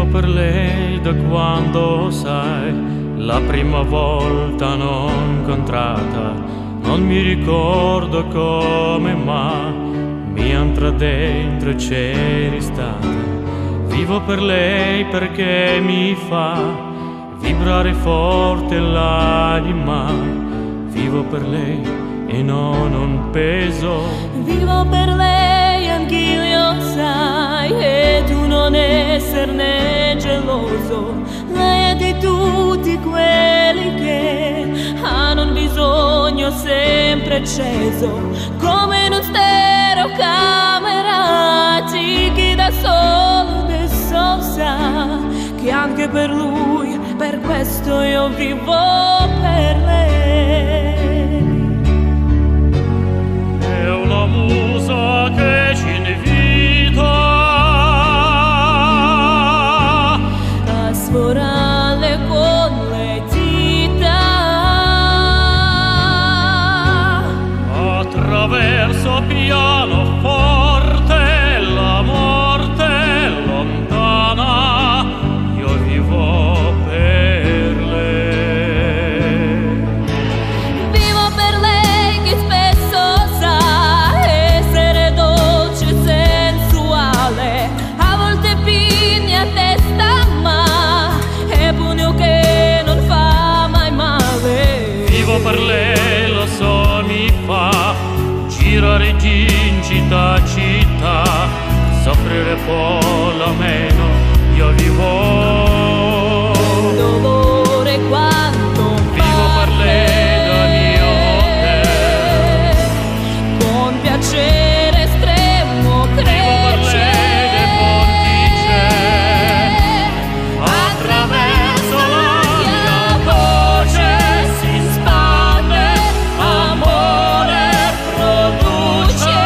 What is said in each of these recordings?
per lei da quando, sai, la prima volta l'ho incontrata. Non mi ricordo come, ma mi entra dentro e c'eri stata. Vivo per lei perché mi fa vibrare forte l'anima. Vivo per lei e non un peso. Vivo per lei, anch'io sai, e tu non esserne geloso. Lei è di tutti quelli che hanno un bisogno sempre acceso, come in un stereo camerati. Chi da solo adesso sa che anche per lui, per questo io vivo per lei. È una musa che ci invita a sforare con le dita attraverso pianoforte la morte lontana. Io vivo per lei. Vivo per lei che spesso sa essere dolce e sensuale, a volte pigna a testa ma è pugno che non fa mai male. Vivo per lei, lo so, mi fa girare in città città, soffrire poi la meno. Io vivo Dolore quanto vivo per lei da mio te, con piacere estremo cresce. Attraverso la mia voce si spande, amore produce.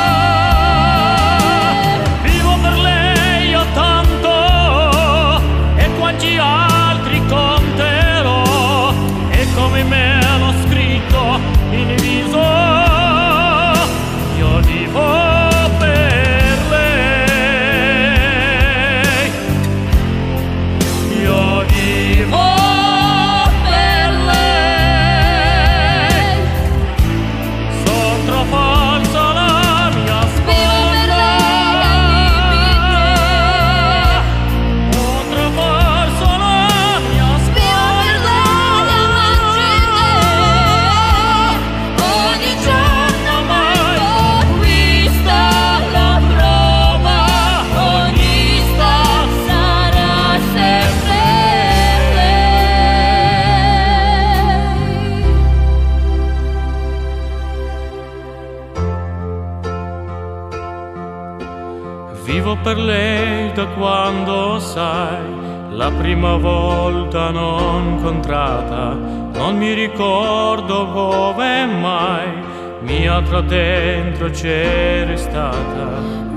Vivo per lei io tanto, e quanti altri conterò, e come me l'ho scritto in viso. Io vivo per lei. Io vivo Per lei sotto falsa la mia vivo per sponda. lei, Sotto falsa la mia vivo per lei, ogni giorno mai conquista la prova, ogni istante sarà sempre lei. Vivo per lei da quando, sai, la prima volta l'ho incontrata. Non mi ricordo come mai mi entra dentro c'eri stata.